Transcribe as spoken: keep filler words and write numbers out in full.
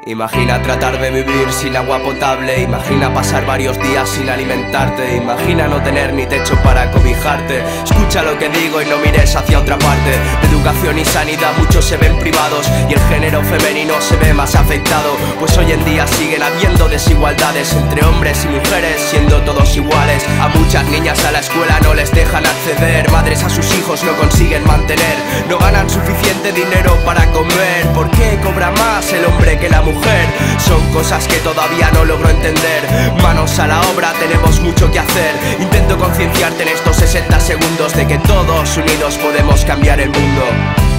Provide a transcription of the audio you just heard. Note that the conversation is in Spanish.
Imagina tratar de vivir sin agua potable. Imagina pasar varios días sin alimentarte. Imagina no tener ni techo para cobijarte. Escucha lo que digo y no mires hacia otra parte. De educación y sanidad muchos se ven privados y el género femenino se ve más afectado, pues hoy en día siguen habiendo desigualdades entre hombres y mujeres, siendo todos iguales. A muchas niñas a la escuela no les dejan acceder. Madres a sus hijos no consiguen mantener. No ganan suficiente dinero para comer. ¿Por qué cobra más el hombre que la mujer? Son cosas que todavía no logro entender. Manos a la obra, tenemos mucho que hacer. Intento concienciarte en estos sesenta segundos de que todos unidos podemos cambiar el mundo.